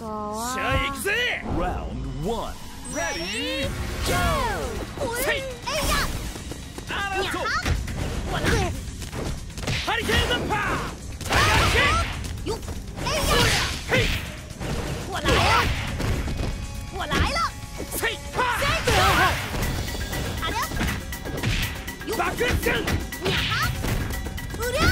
そうは。 しゃあ行くぜ。 Round 1. Ready, go! せい。 アラト。 ハリケーンのパー。タイガーキック。 よっ。 嘿。 我来了。我来了。 せい。パー。 あれ？よっ。 バックスン。 にゃは。うりゃ。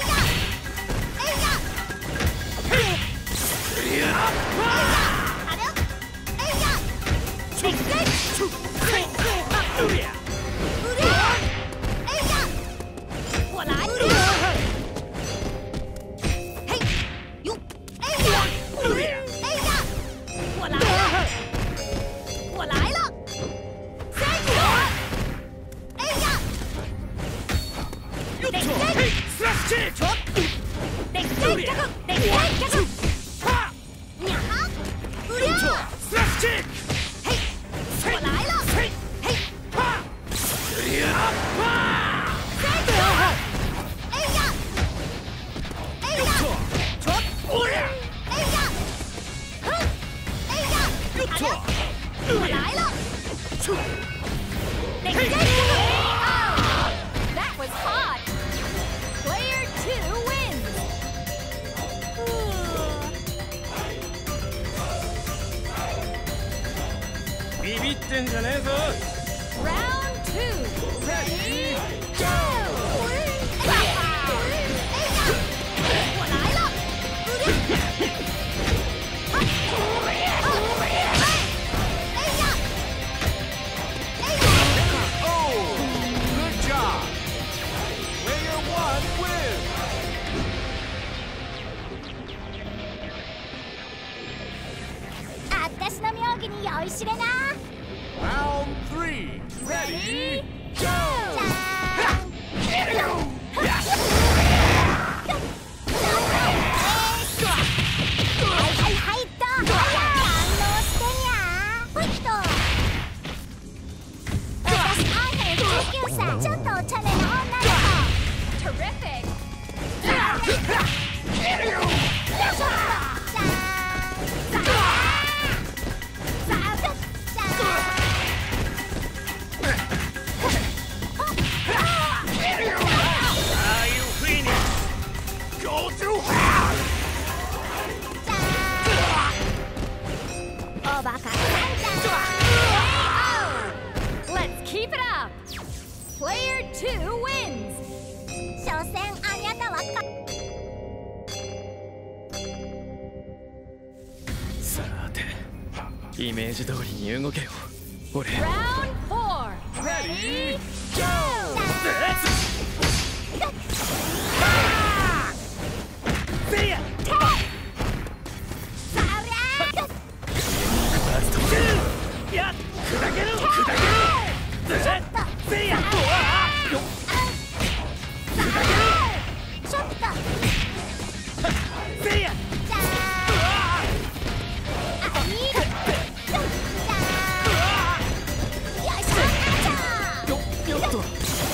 ビビってんじゃねえぞ。 Round 2. Ready, go! 我来了。 Oh, good job. Player 1 wins. あたしの妙義に酔いしれな。 Round 3. Ready, go! ちょっとお茶目な女の子。Terrific! おバカ。Let's keep it up! Player 2 wins! 所詮あにゃたわか。 さて、イメージ通りに動けよ。俺。 Round 4. Ready, go! せいや。いや、砕ける。せいや。 ちょっと。 せいや。よっと。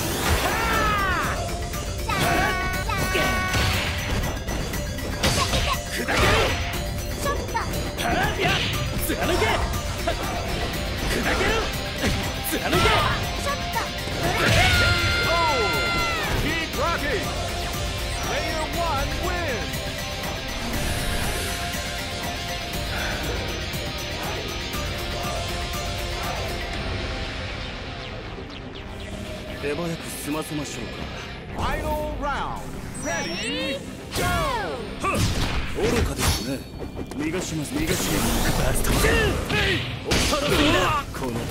貫け。 Oh, keep rocking. Player 1 wins. 手早く済ませましょうか。 Final round. Ready, go! 愚かですね。逃がします。バスト。この程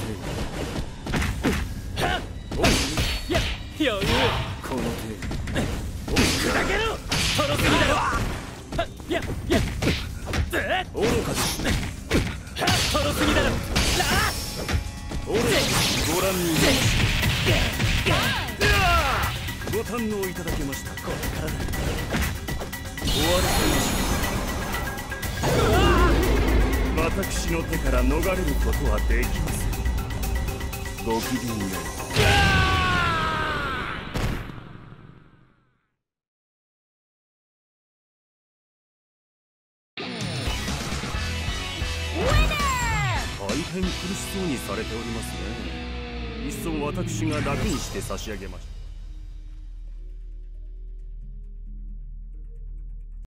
度。いや、余裕。この程度。砕けろ。トロすぎだろ。いや、愚かですね。トロすぎだろ。俺、ご覧に。ご堪能いただけました。これからだ。終わらせましょう。私の手から逃れることはできません。ごきげんよう。 変苦しそうにされておりますね。いっそ私が楽にして差し上げました。